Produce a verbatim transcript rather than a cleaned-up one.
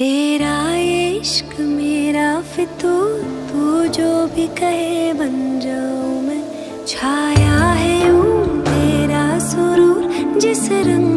तेरा ये इश्क मेरा फितूर, तू जो भी कहे बन जाऊं मैं। छाया है यूं तेरा सुरूर जिस रंग